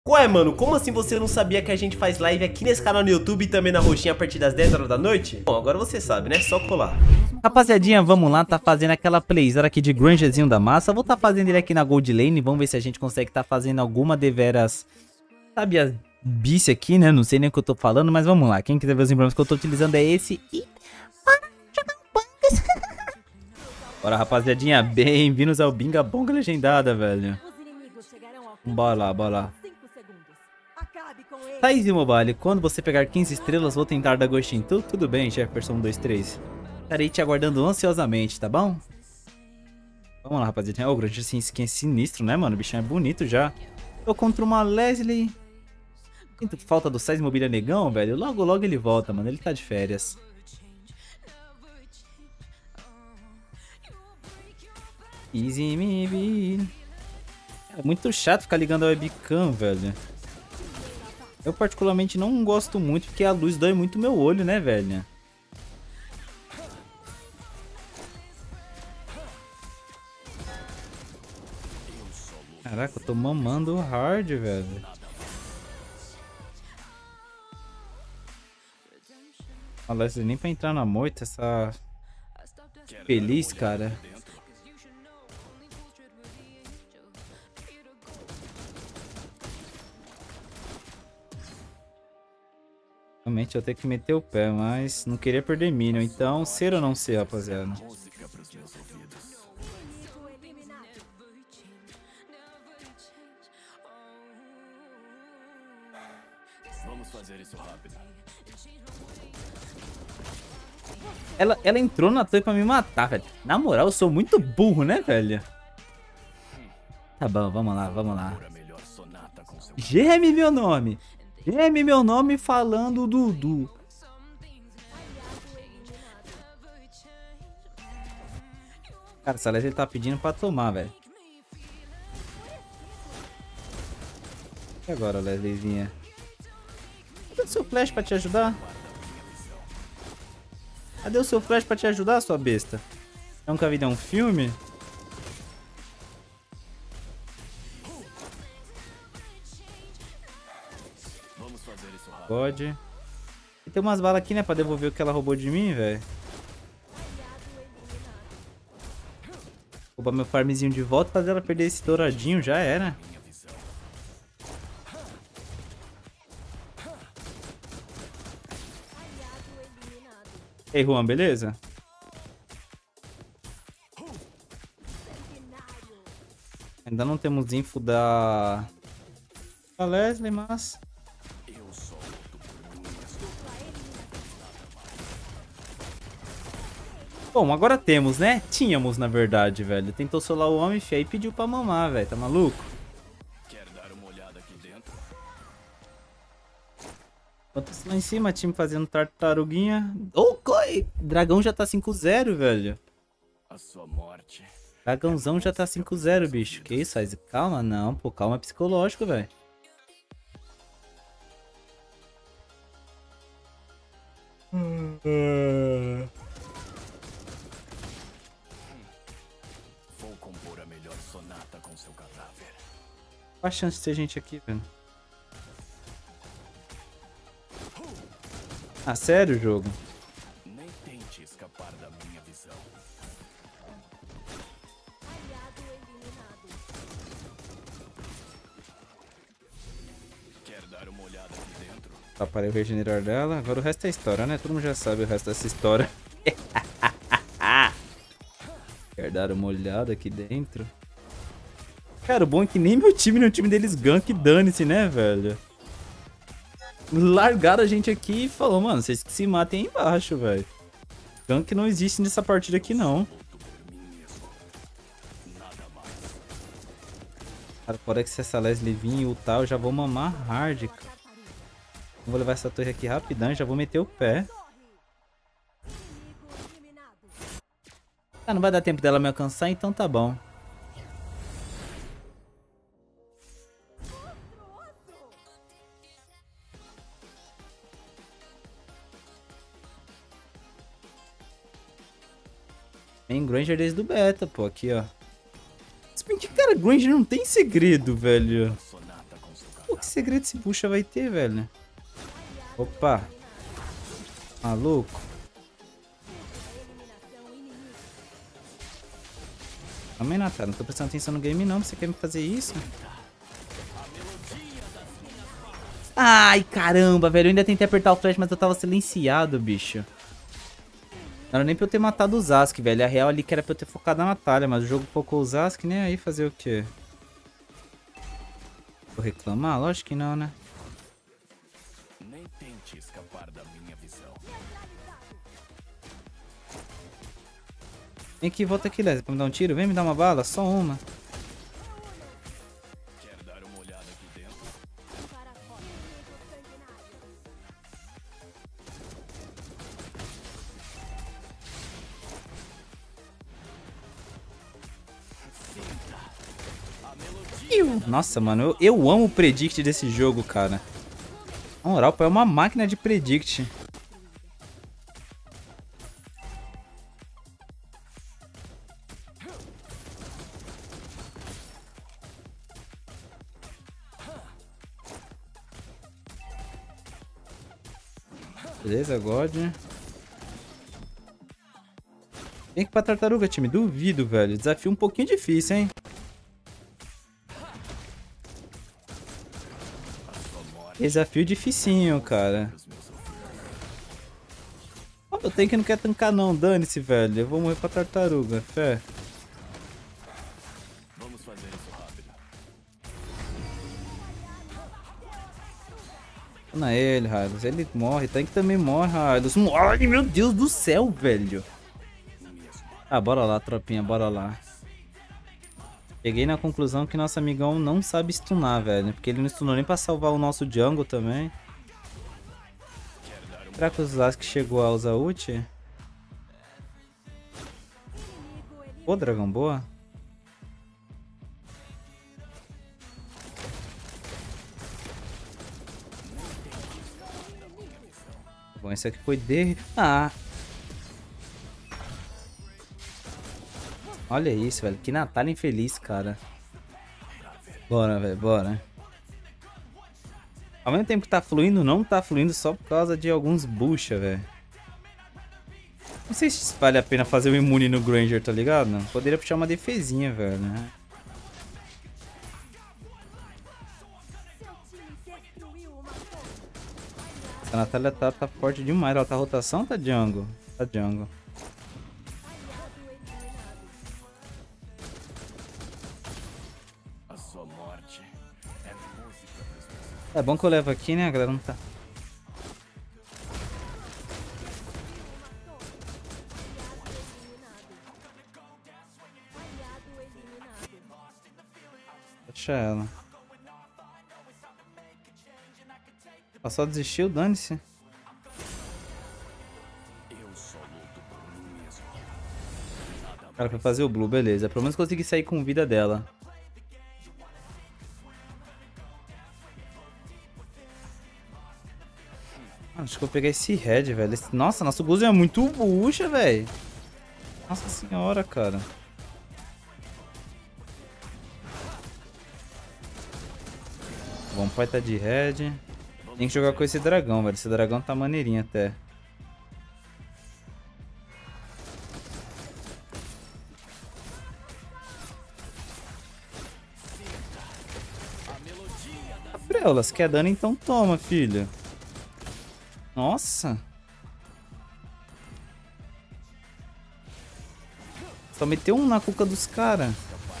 Ué, mano, como assim você não sabia que a gente faz live aqui nesse canal no YouTube e também na roxinha a partir das 10 horas da noite? Bom, agora você sabe, né? Só colar. Rapaziadinha, vamos lá, tá fazendo aquela playzera aqui de Grangerzinho da massa. Vou tá fazendo ele aqui na Gold Lane, vamos ver se a gente consegue tá fazendo alguma deveras, sabe, a bice aqui, né? Não sei nem o que eu tô falando, mas vamos lá. Quem quiser ver os emblemas que eu tô utilizando é esse e... Bora, rapaziadinha, bem-vindos ao Binga Bonga Legendada, velho. Bora lá, bora lá. Thaís e Mobile, quando você pegar 15 estrelas, vou tentar dar gostinho. Tudo bem, Jefferson 123. Estarei te aguardando ansiosamente, tá bom? Vamos lá, rapaziada. O Granger assim, skin é sinistro, né, mano? O bichinho é bonito já. Tô contra uma Leslie. Sinto falta do Sais Mobília Negão, velho. Logo, logo ele volta, mano. Ele tá de férias. Easy me be. É muito chato ficar ligando a webcam, velho. Eu particularmente não gosto muito porque a luz dói muito meu olho, né, velho? Caraca, eu tô mamando hard, velho. A Leslie nem pra entrar na moita, essa... Feliz, cara. Realmente eu tenho que meter o pé, mas não queria perder Minion. Então, ser ou não ser, rapaziada? Vamos fazer isso rápido. Ela entrou na torre pra me matar, velho. Na moral, eu sou muito burro, né, velho? Tá bom, vamos lá, vamos lá. Geme meu nome. Geme meu nome falando Dudu. Cara, essa Leslie ele tá pedindo pra tomar, velho. E agora, Lesliezinha? Cadê o seu flash pra te ajudar? Cadê o seu flash pra te ajudar, sua besta? Nunca vi um filme? Pode. E tem umas balas aqui, né, pra devolver o que ela roubou de mim, velho. Roubar meu farmzinho de volta, fazer ela perder esse douradinho, já era. Ei, Juan, beleza? Ainda não temos info da Leslie, mas... Bom, agora temos, né? Tínhamos, na verdade, velho. Tentou solar o homem, fia, e pediu pra mamar, velho. Tá maluco? Quer dar uma olhada aqui dentro? Enquanto lá em cima, time fazendo tartaruguinha. Oh, coi! Dragão já tá 5-0, velho. A sua morte. Dragãozão já tá 5-0, bicho. Que isso, faz? Calma, não, pô. Calma, é psicológico, velho. Vou compor a melhor sonata com seu cadáver. Qual a chance de ter gente aqui, velho? Ah, sério, jogo? Nem tente escapar da minha visão. Quer dar uma olhada aqui dentro? Tá, parei o regenerar dela. Agora o resto é história, né? Todo mundo já sabe o resto dessa história. Quer dar uma olhada aqui dentro? Cara, o bom é que nem meu time, nem o time deles gank, dane-se, né, velho? Largaram a gente aqui e falou, mano, vocês que se matem aí embaixo, velho. Gank não existe nessa partida aqui, não. Cara, fora que se essa Leslie vir e ultar, eu já vou mamar hard, cara. Vou levar essa torre aqui rapidão, já vou meter o pé. Ah, não vai dar tempo dela me alcançar, então tá bom. Tem Granger desde o beta, pô, aqui, ó. Se bem que, cara, Granger não tem segredo, velho. Pô, que segredo esse bucha vai ter, velho? Opa. Maluco. Também, Natália, não tô prestando atenção no game não, você quer me fazer isso? Ai, caramba, velho, eu ainda tentei apertar o flash, mas eu tava silenciado, bicho. Não era nem pra eu ter matado o Zask, velho, a real ali que era pra eu ter focado na Natália, mas o jogo focou o Zask, né, aí fazer o quê? Vou reclamar? Lógico que não, né? Nem tente escapar da minha visão. Vem aqui, volta aqui, Leslie, pra me dar um tiro. Vem me dar uma bala, só uma. Quer dar uma olhada aqui dentro? Nossa, mano, eu amo o predict desse jogo, cara. Na moral, pô, é uma máquina de predict. Beleza, God. Vem aqui pra tartaruga, time. Duvido, velho. Desafio um pouquinho difícil, hein? Desafio dificinho, cara. Oh, eu tenho que não quer tancar não. Dane-se, velho. Eu vou morrer pra tartaruga. Fé. Vamos fazer isso rápido. Não é ele, Hylos. Ele morre. Tanque também morre, Hylos. Ai, meu Deus do céu, velho. Ah, bora lá, tropinha. Bora lá. Cheguei na conclusão que nosso amigão não sabe stunar, velho. Porque ele não stunou nem pra salvar o nosso jungle também. Será que o Zask chegou a usar ult? Ô, dragão, boa. Bom, esse aqui foi de... Ah! Olha isso, velho. Que Natália infeliz, cara. Bora, velho. Bora. Ao mesmo tempo que tá fluindo, não tá fluindo só por causa de alguns bucha, velho. Não sei se vale a pena fazer o imune no Granger, tá ligado? Não. Poderia puxar uma defesinha, velho, né? A Natália tá forte demais. Ela tá rotação ou tá jungle? Tá jungle. A sua morte é música pros meus... É bom que eu levo aqui, né? A galera não tá... Deixa ela. Ela só desistiu, dane-se. Eu só luto por mim mesmo. O cara foi fazer o blue, beleza. Pelo menos consegui sair com vida dela. Acho que eu vou pegar esse red, velho. Nossa, nosso Guzo é muito bucha, velho. Nossa senhora, cara. Bom, pai tá de red. Tem que jogar com esse dragão, velho. Esse dragão tá maneirinho até. Gabriela, se quer dano, então toma, filho. Nossa. Só meteu um na cuca dos caras.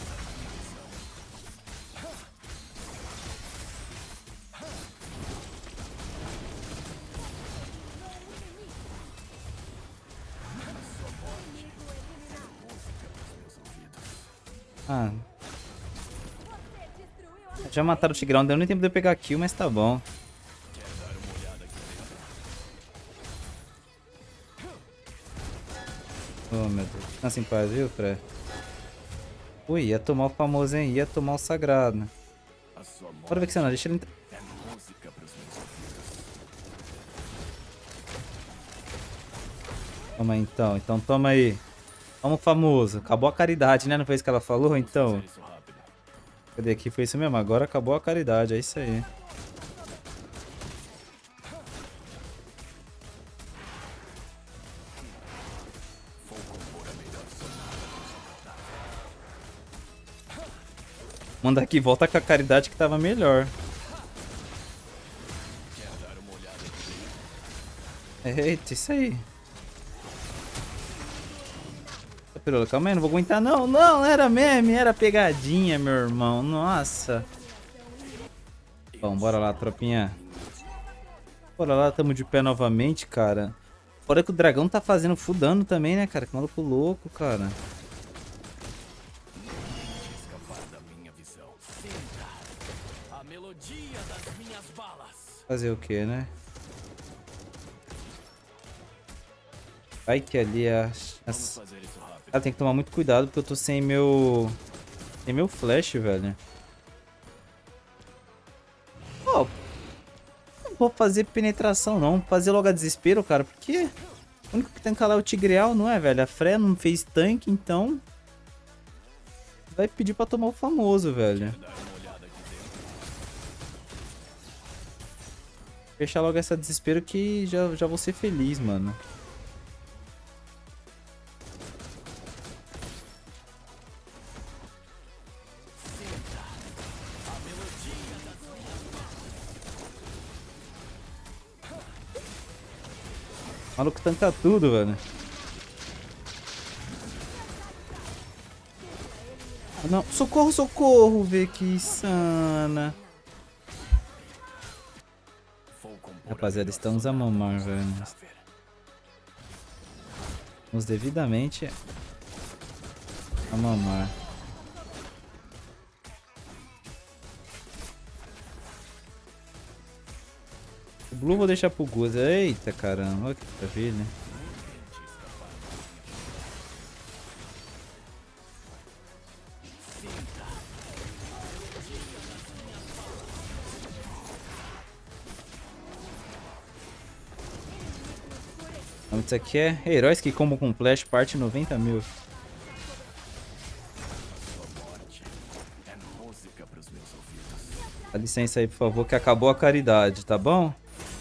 Ah. Já mataram o Tigrão, não deu nem tempo de eu pegar kill, mas tá bom. Oh, meu Deus. Descansa em paz, viu, Fred? Ui, ia tomar o famoso, hein? Ia tomar o sagrado. Bora ver que você não, deixa ele entrar. Toma aí, então. Então toma aí. Toma o famoso. Acabou a caridade, né? Não foi isso que ela falou? Então. Cadê aqui? Foi isso mesmo? Agora acabou a caridade. É isso aí. Manda aqui, volta com a caridade que tava melhor. Eita, isso aí. Calma aí, não vou aguentar não. Não, era meme, era pegadinha, meu irmão. Nossa. Bom, bora lá, tropinha. Bora lá, tamo de pé novamente, cara. Fora que o dragão tá fazendo full dano também, né, cara? Que maluco louco, cara. Fazer o que, né? Vai que ali as... Ah, tem que tomar muito cuidado porque eu tô sem meu... Sem meu flash, velho. Ó, não vou fazer penetração, não. Vou fazer logo a desespero, cara, porque... O único que tanca lá é o Tigreal, não é, velho? A Freya não fez tanque, então... Vai pedir pra tomar o famoso, velho. Fechar logo essa desespero que já vou ser feliz, mano. O maluco tanca tudo, velho. Ah, não. Socorro, socorro, vê que sana. Rapaziada, estamos a mamar, velho. Vamos devidamente a mamar. O Blue vou deixar pro Guza. Eita, caramba. Olha que maravilha. Isso aqui é heróis que combo com flash, parte 90 mil. Dá licença aí, por favor, que acabou a caridade, tá bom?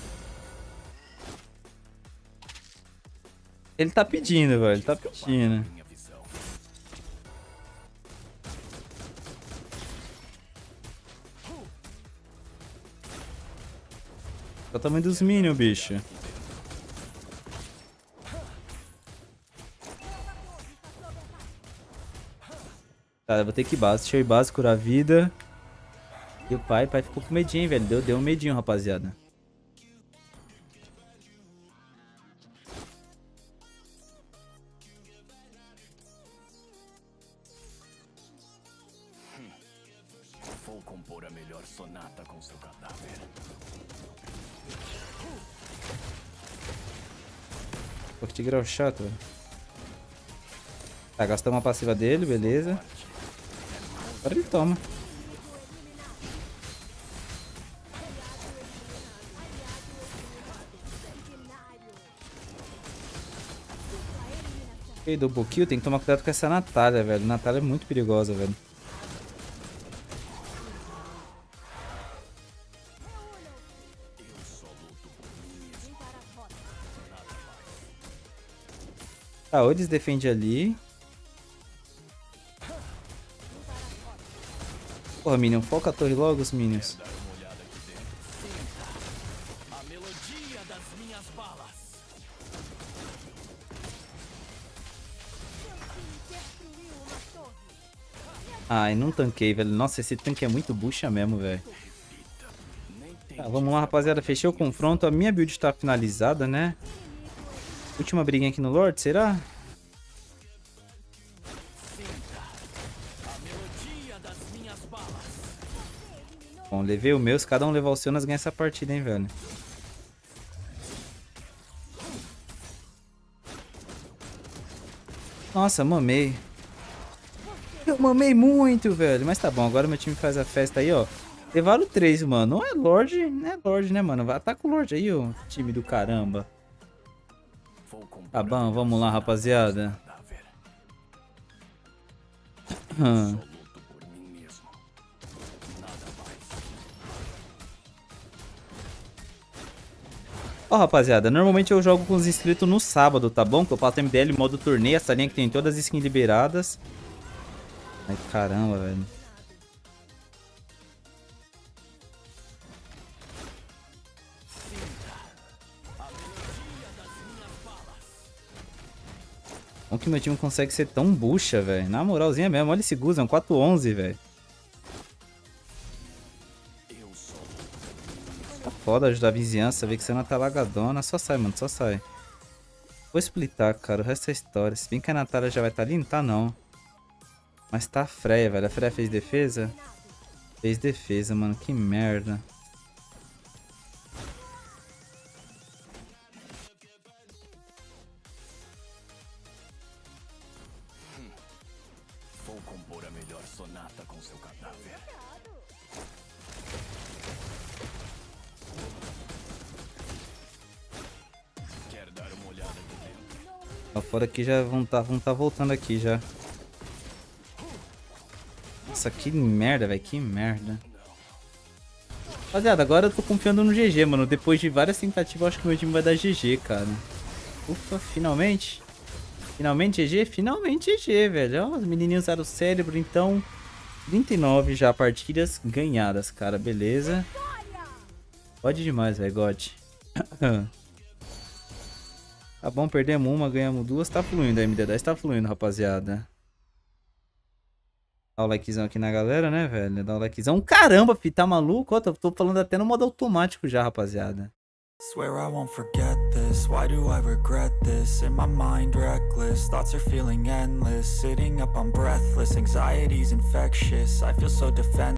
Ele tá pedindo, velho. Ele tá pedindo. Olha o tamanho dos minions, bicho. Tá, eu vou ter que ir base. Deixa eu ir base, curar a vida. E o pai ficou com medinho, velho. Deu um medinho, rapaziada. Vou compor a melhor sonata com seu cadáver. Pô, que tigre chato, velho. Tá, gastamos a passiva dele, beleza. Agora ele toma. Ok, double kill. Tem que tomar cuidado com essa Natália, velho. Natália é muito perigosa, velho. Tá, o Odds defende ali. Porra, Minion, foca a torre logo, os Minions. Ai, não tanquei, velho. Nossa, esse tanque é muito bucha mesmo, velho. Tá, vamos lá, rapaziada. Fechei o confronto. A minha build tá finalizada, né? Última briguinha aqui no Lorde, será? Bom, levei o meu. Se cada um levar o seu, nós ganhamos essa partida, hein, velho. Nossa, mamei. Eu mamei muito, velho. Mas tá bom, agora meu time faz a festa aí, ó. Levaram 3, mano. Não é Lorde, né, mano? Ataca o Lorde aí, ó. Time do caramba. Tá bom, vamos lá, rapaziada. Ó, rapaziada, normalmente eu jogo com os inscritos no sábado, tá bom? Que eu passo MDL modo torneio, essa linha que tem todas as skins liberadas. Ai, caramba, velho. Como que meu time consegue ser tão bucha, velho? Na moralzinha mesmo, olha esse Gus, é um 4-11, velho. Tá foda ajudar a vizinhança, ver que você não tá lagadona. Só sai, mano, só sai. Vou splitar, cara, o resto é história. Se bem que a Natália já vai estar ali, não tá não. Mas tá a Freya, velho. A Freya fez defesa? Fez defesa, mano, que merda. Vou compor a melhor sonata com seu cadáver. Quer dar uma olhada aqui dentro? Lá fora aqui já vão tá voltando aqui já. Nossa, que merda, velho, que merda. Rapaziada, agora eu tô confiando no GG, mano. Depois de várias tentativas, eu acho que meu time vai dar GG, cara. Ufa, finalmente. Finalmente GG? Finalmente GG, velho. Ó, os menininhos usaram o cérebro, então 39 já partidas ganhadas, cara. Beleza. Pode demais, velho, God. Tá bom, perdemos uma, ganhamos duas. Tá fluindo, a MD10 tá fluindo, rapaziada. Dá o likezão aqui na galera, né, velho? Dá o likezão. Caramba, fi, tá maluco? Ó, tô falando até no modo automático já, rapaziada. Swear I won't forget this. Why do I regret this? In my mind reckless, thoughts are feeling endless. Sitting up, I'm breathless. Anxiety's infectious. I feel so defenseless.